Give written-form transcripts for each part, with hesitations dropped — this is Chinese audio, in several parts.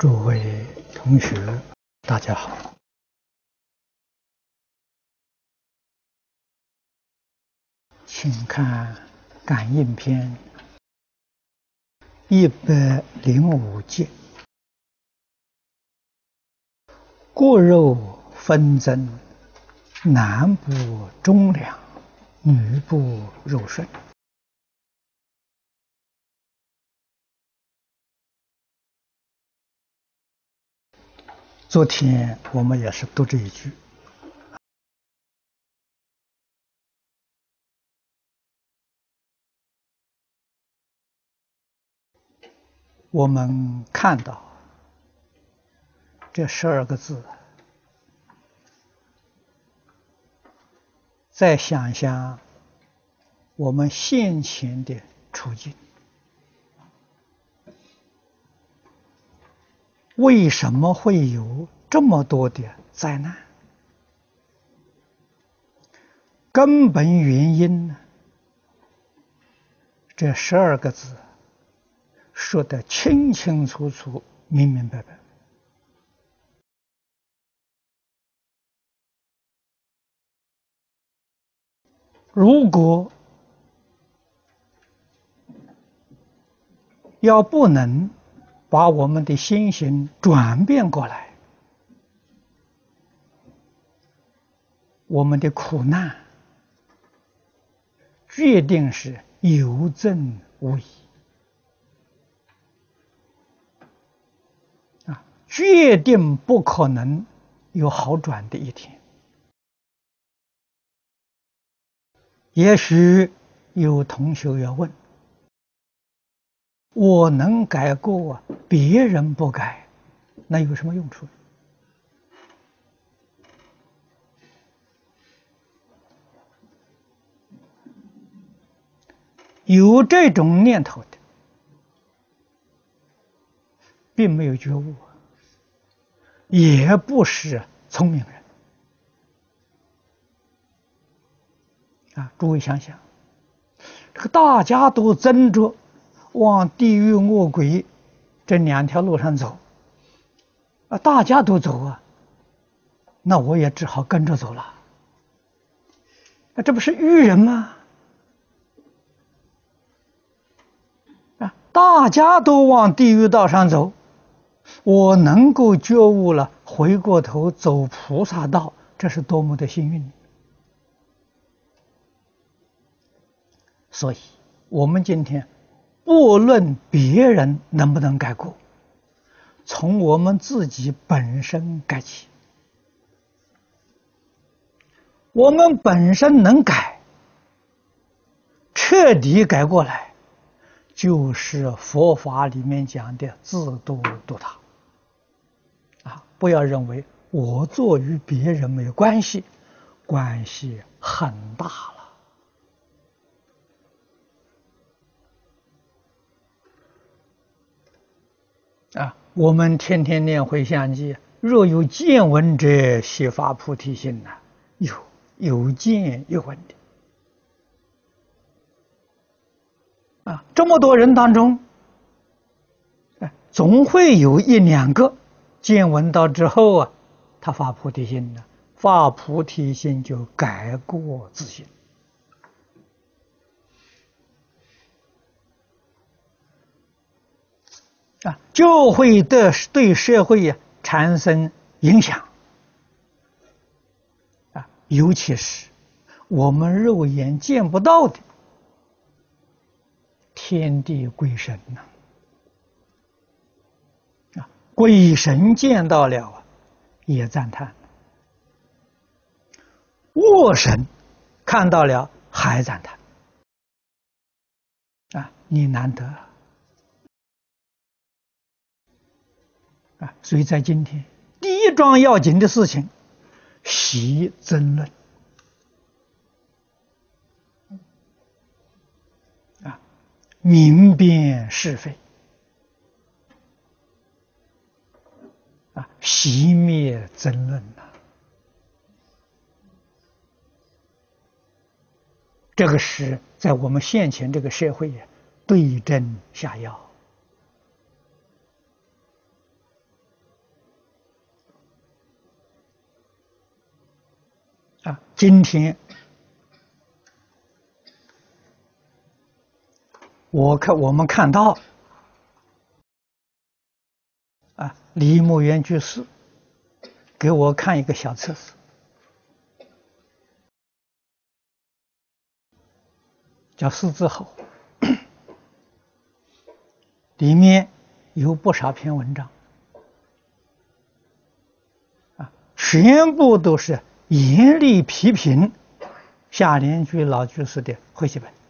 诸位同学，大家好。请看感应篇105节，过肉纷争，男不忠良，女不柔顺。昨天我们也是读这一句。我们看到这12个字，再想想我们现前的处境，为什么会有这么多的灾难？根本原因呢？这12个字说得清清楚楚、明明白白。如果要不能把我们的心性转变过来，我们的苦难决定是有增无益决定不可能有好转的一天。也许有同学要问，我能改过，别人不改，那有什么用处？有这种念头的，并没有觉悟，也不是聪明人诸位想想，这个大家都争着往地狱恶鬼这2条路上走大家都走那我也只好跟着走了。这不是愚人吗？大家都往地狱道上走，我能够觉悟了，回过头走菩萨道，这是多么的幸运。所以我们今天不论别人能不能改过，从我们自己本身改起。我们本身能改，彻底改过来，就是佛法里面讲的自度度他不要认为我做与别人没有关系，关系很大了我们天天念回向偈，若有见闻者，悉发菩提心有见有闻的这么多人当中总会有1、2个见闻到之后他发菩提心了，发菩提心就改过自新就会对社会产生影响尤其是我们肉眼见不到的天地鬼神鬼神见到了也赞叹，恶神看到了还赞叹你难得所以在今天第一桩要紧的事情，习争论明辨是非熄灭争论这个是在我们现前这个社会对症下药今天我们看到李牧原居士给我看一个小册子，叫《四字吼》，里面有不少篇文章，全部都是严厉批评夏莲居老居士的汇集本。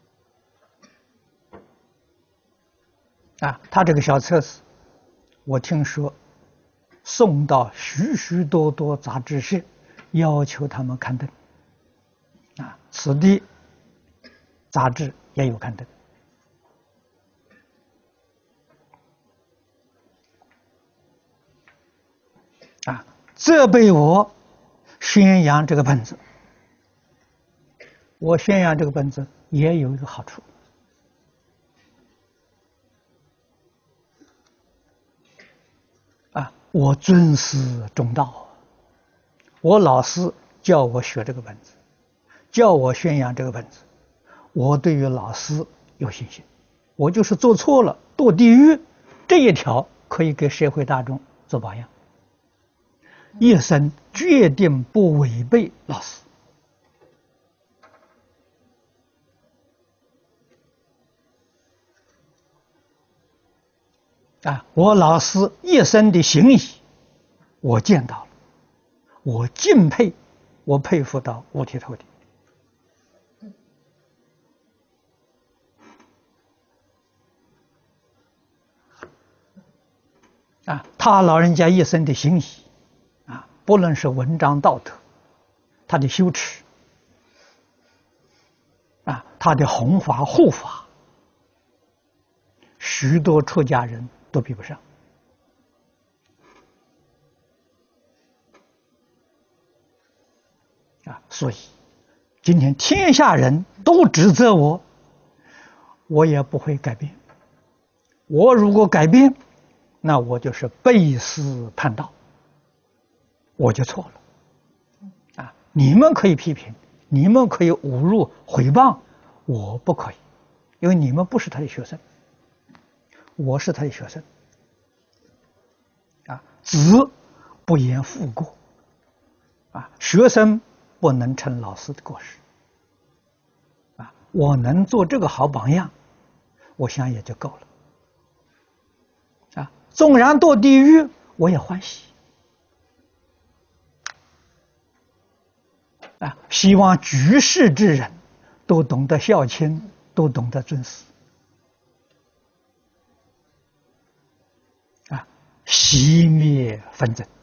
他这个小册子，我听说送到许许多多杂志社，要求他们刊登。此地杂志也有刊登。责备我宣扬这个本子。我宣扬这个本子也有一个好处，我尊师重道。我老师叫我学这个本子，叫我宣扬这个本子，我对于老师有信心。我就是做错了堕地狱这一条，可以给社会大众做榜样。一生决定不违背老师。我老师一生的行医，我见到了，我敬佩，我佩服到五体投地。他老人家一生的行医，不论是文章道德，他的修持，他的弘法护法，许多出家人都比不上。所以今天天下人都指责我，我也不会改变。我如果改变，那我就是背师叛道，我就错了。你们可以批评，你们可以侮辱毁谤，我不可以，因为你们不是他的学生，我是他的学生。子不言父过，学生不能称老师的过失。我能做这个好榜样，我想也就够了。纵然堕地狱，我也欢喜。希望举世之人都懂得孝亲，都懂得尊师。熄灭纷争。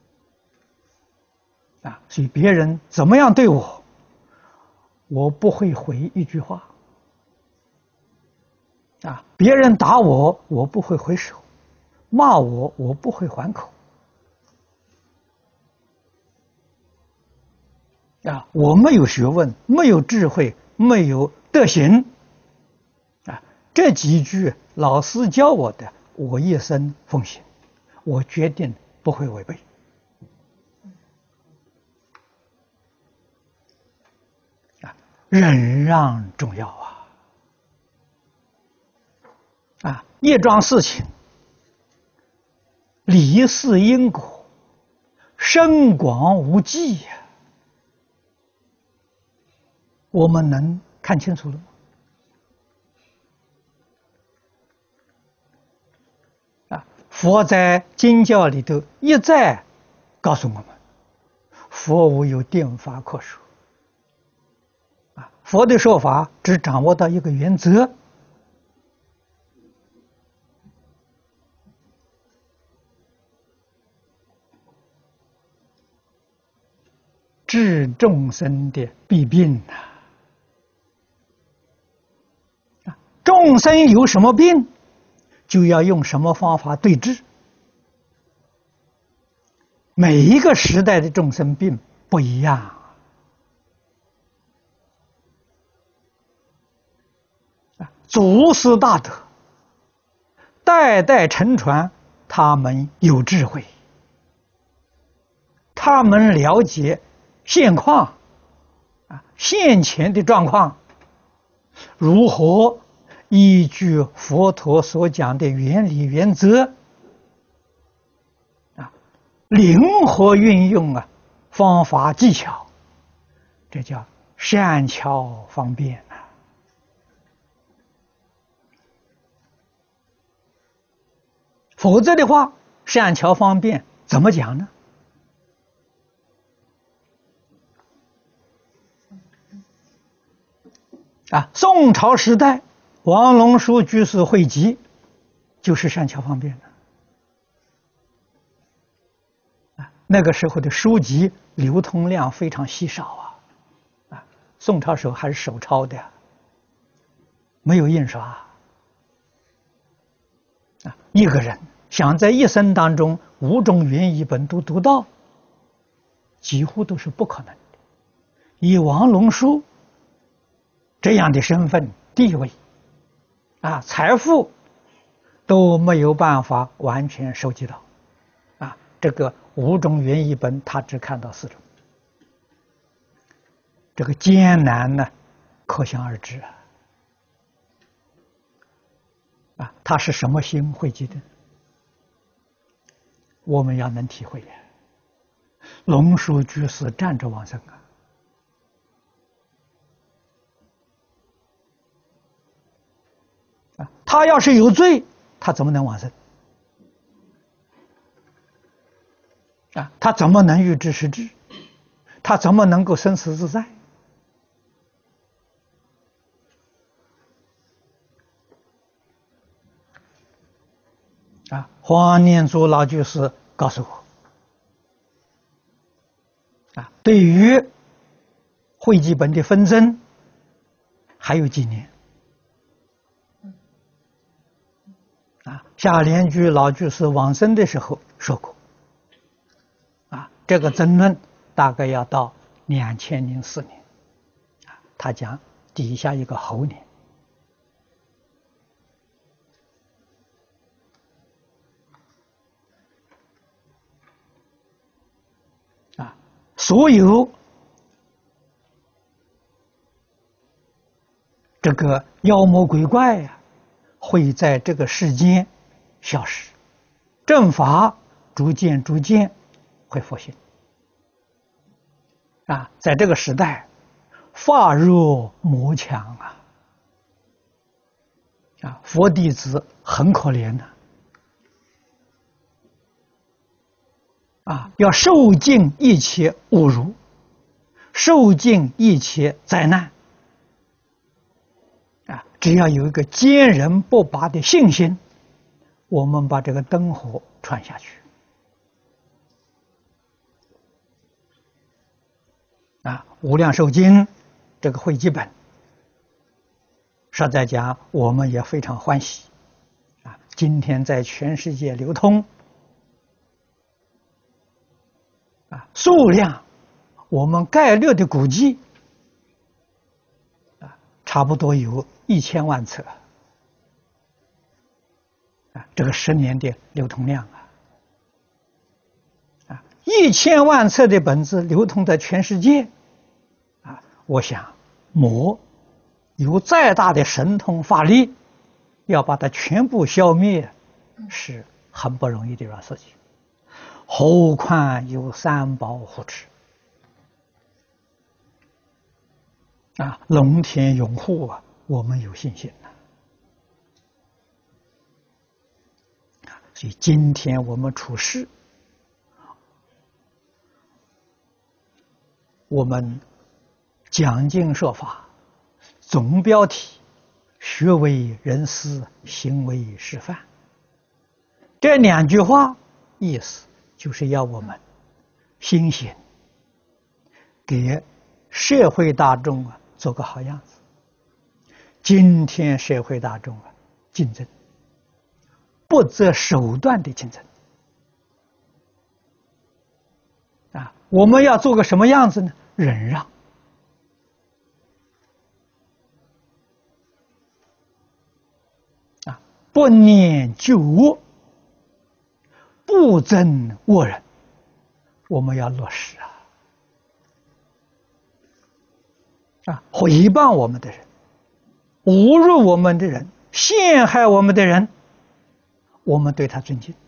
所以别人怎么样对我，我不会回一句话。别人打我，我不会回手；骂我，我不会还口。我没有学问，没有智慧，没有德行。这几句老师教我的，我一生奉行，我决定不会违背。忍让重要业障事情，理事因果，深广无际呀。我们能看清楚了吗？佛在经教里头一再告诉我们，佛无有定法可说。佛的说法只掌握到一个原则，治众生的弊病众生有什么病，就要用什么方法对治。每一个时代的众生病不一样。祖师大德代代承传，他们有智慧，他们了解现况， 现前的状况如何依据佛陀所讲的原理原则灵活运用方法技巧，这叫善巧方便否则的话，善巧方便怎么讲呢？宋朝时代王龙书居士汇集就是善巧方便的。那个时候的书籍流通量非常稀少宋朝时候还是手抄的，没有印刷一个人想在一生当中5种原译本都读到，几乎都是不可能的。以王龙书这样的身份地位财富都没有办法完全收集到这个5种原译本他只看到4种，这个艰难呢可想而知他是什么心汇集的，我们要能体会龙树居士站着往生他要是有罪，他怎么能往生他怎么能预知时至？他怎么能够生死自在黄念祖老居士告诉我对于汇集本的纷争还有几年夏莲居老居士往生的时候说过这个争论大概要到2004年他讲底下一个猴年所有这个妖魔鬼怪会在这个世间消失，正法逐渐会复兴在这个时代法弱魔强佛弟子很可怜要受尽一切侮辱，受尽一切灾难只要有一个坚韧不拔的信心，我们把这个灯火传下去无量寿经这个汇集本实在讲我们也非常欢喜今天在全世界流通数量我们概略的估计差不多有1000万册这个10年的流通量1000万册的本子流通在全世界我想魔有再大的神通法力要把它全部消灭是很不容易的一件事情，何况有三宝护持龙天拥护我们有信心所以今天我们处事，我们讲经说法总标题学为人师，行为示范，这2句话意思就是要我们心行给社会大众做个好样子。今天社会大众竞争不择手段的竞争我们要做个什么样子呢？忍让不念旧恶，不憎恶人，我们要落实毁谤我们的人、侮辱我们的人、陷害我们的人，我们对他尊敬，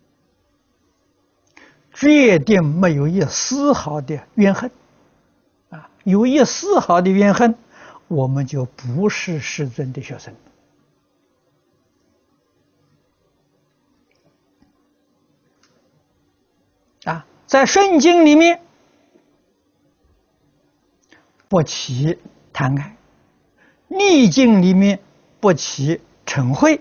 决定没有一丝毫的怨恨。有一丝毫的怨恨，我们就不是世尊的学生。在圣经里面，不起贪爱；逆境里面不起嗔恚。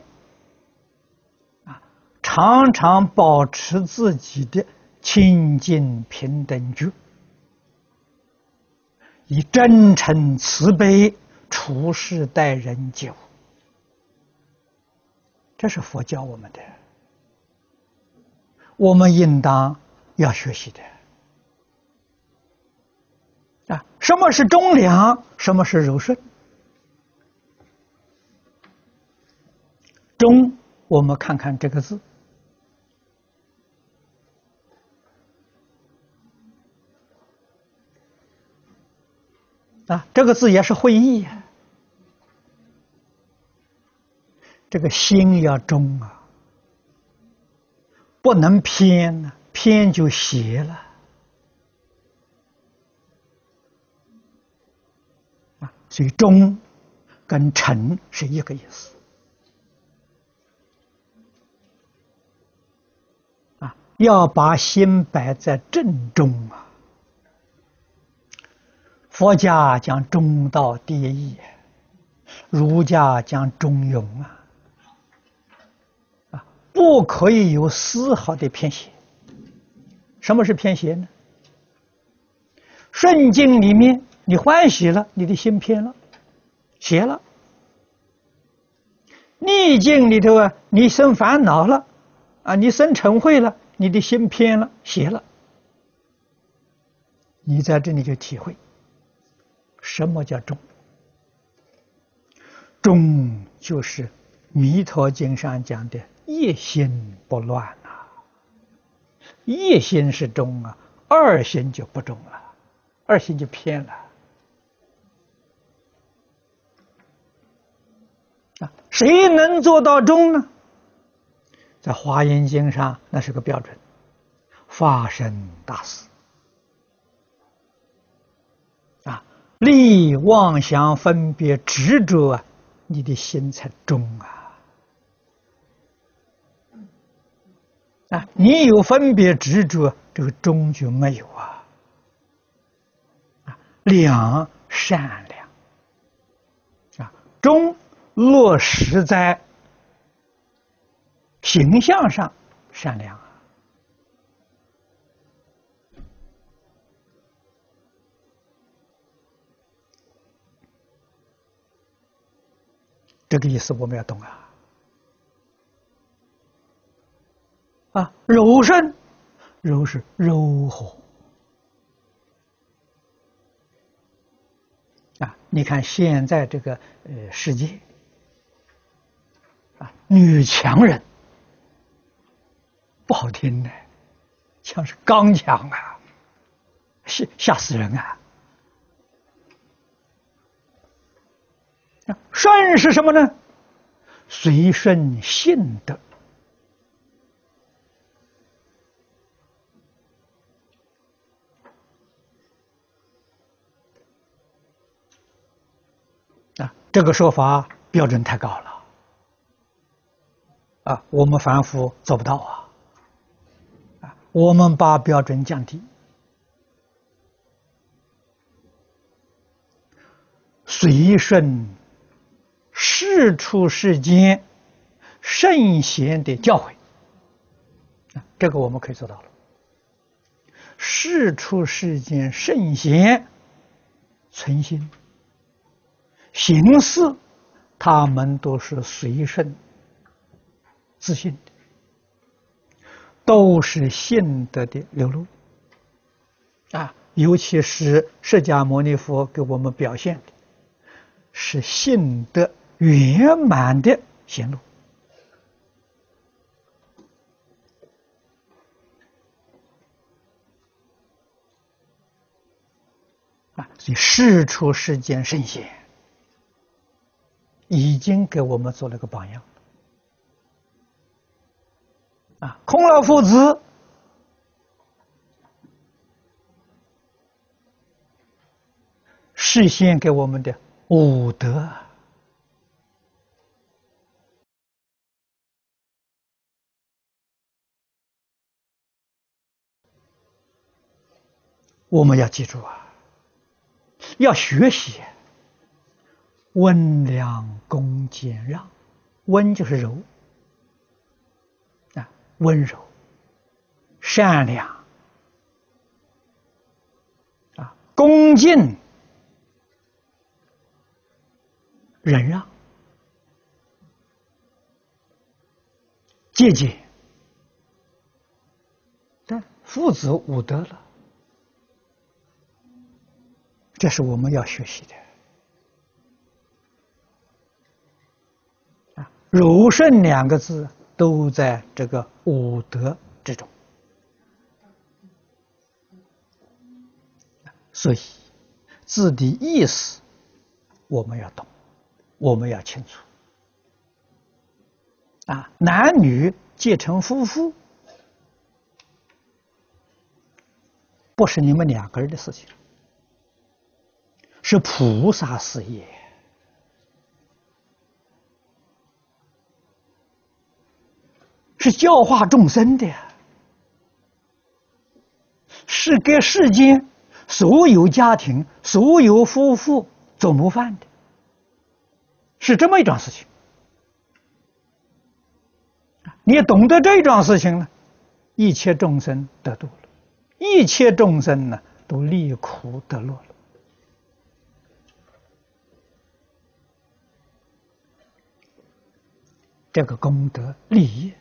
常常保持自己的清净平等觉，以真诚慈悲处事待人接物，这是佛教我们的，我们应当要学习的。什么是中良？什么是柔顺？中，我们看看这个字。这个字也是会意啊。这个心要中啊，不能偏呢，偏就邪了。所以中跟诚是一个意思。要把心摆在正中啊。佛家讲中道第一义，儒家讲中庸不可以有丝毫的偏斜。什么是偏斜呢？顺境里面你欢喜了，你的心偏了，邪了；逆境里头你生烦恼了，你生嗔恚了，你的心偏了，邪了。你在这里就体会什么叫中。中就是《弥陀经》上讲的一心不乱一心是中二心就不中了，二心就偏了。谁能做到中呢？在《华严经》上那是个标准，法身大士离妄想分别执着你的心才中你有分别执着，这个中就没有良善良中落实在形象上善良这个意思我们要懂柔顺，柔是柔和你看现在这个世界女强人不好听的，像是刚强吓死人顺是什么呢？随顺性德这个说法标准太高了我们凡夫做不到我们把标准降低，随顺世出世间圣贤的教诲这个我们可以做到了。世出世间圣贤存心行事，他们都是随顺自信的，都是信德的流露尤其是释迦牟尼佛给我们表现的是信德圆满的显露所以世出世间圣贤已经给我们做了个榜样。孔老夫子示现给我们的五德，我们要记住要学习温良恭俭让。温就是柔温柔、善良恭敬、忍让、节俭，但父子五德了，这是我们要学习的。柔顺两个字都在这个五德之中，所以字的意思我们要懂，我们要清楚。男女结成夫妇，不是你们两个人的事情，是菩萨事业。是教化众生的，是给世间所有家庭、所有夫妇做模范的，是这么一桩事情。你懂得这桩事情呢，一切众生得度了，一切众生呢都离苦得乐了。这个功德利益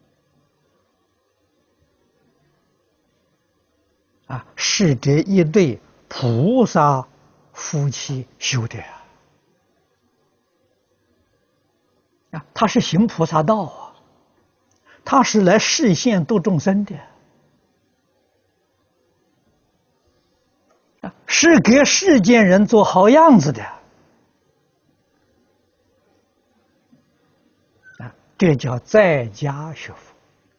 是这一对菩萨夫妻修的他是行菩萨道他是来示现度众生的是给世间人做好样子的这叫在家学佛。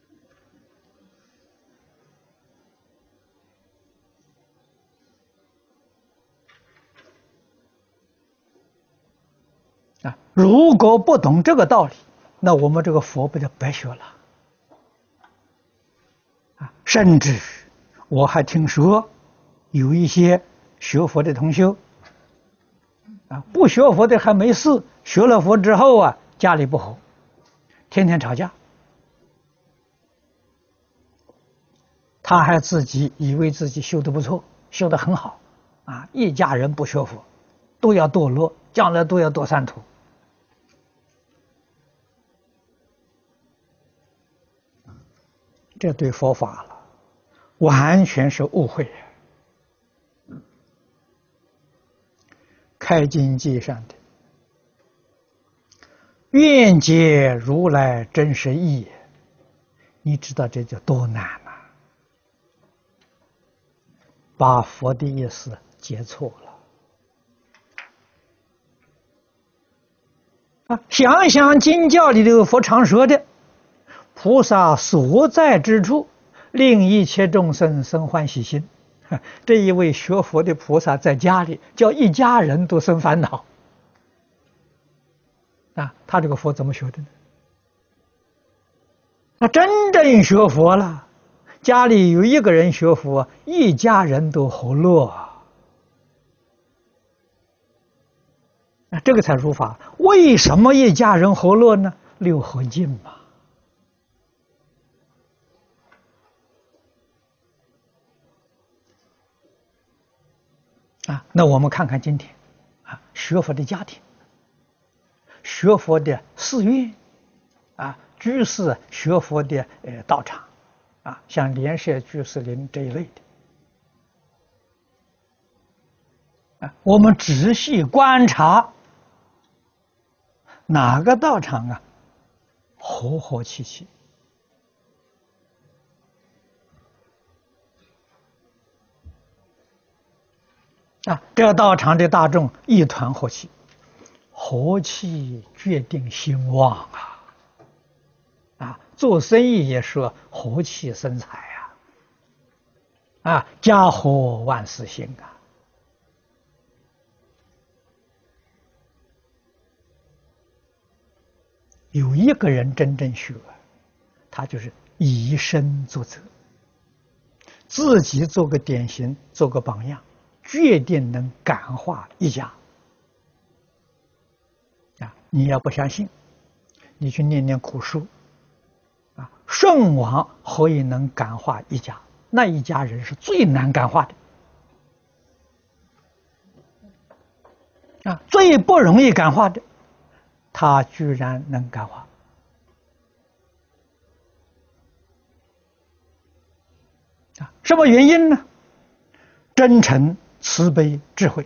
如果不懂这个道理，那我们这个佛不就白学了甚至我还听说有一些学佛的同修不学佛的还没事，学了佛之后家里不和，天天吵架，他还自己以为自己修得不错，修得很好一家人不学佛都要堕落，将来都要堕三途。这对佛法了完全是误会。开经记上的愿解如来真实义，你知道这就多难把佛的意思解错了想想经教里的佛常说的菩萨所在之处，令一切众生生欢喜心。这一位学佛的菩萨在家里，叫一家人都生烦恼。他这个佛怎么学的呢？他真正学佛了，家里有一个人学佛，一家人都和乐。这个才如法。为什么一家人和乐呢？六合敬嘛。那我们看看今天学佛的家庭，学佛的寺院居士学佛的道场像莲社居士林这一类的我们仔细观察哪个道场和和气气， 这个道场的大众一团和气，和气决定兴旺做生意也说和气生财家和万事兴有一个人真正学，他就是以身作则，自己做个典型，做个榜样，决定能感化一家。你要不相信，你去念念古书舜王何以能感化一家？那一家人是最难感化的最不容易感化的，他居然能感化什么原因呢？真诚、慈悲、智慧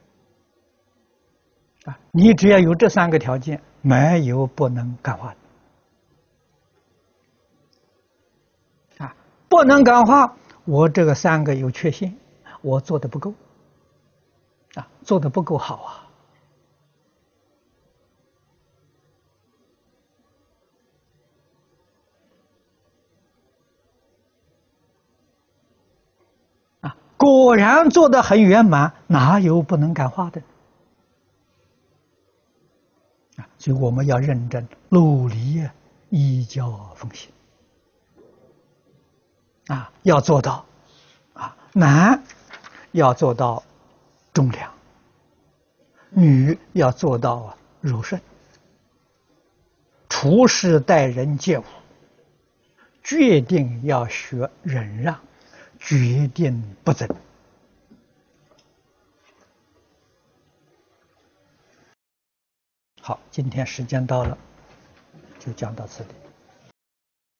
你只要有这3个条件，没有不能感化的不能感化，我这个3个有缺陷，我做的不够做的不够好果然做得很圆满，哪有不能感化的所以我们要认真努力依教奉行要做到男要做到忠良，女要做到柔顺，处事待人接物决定要学忍让，决定不争。好，今天时间到了，就讲到此地。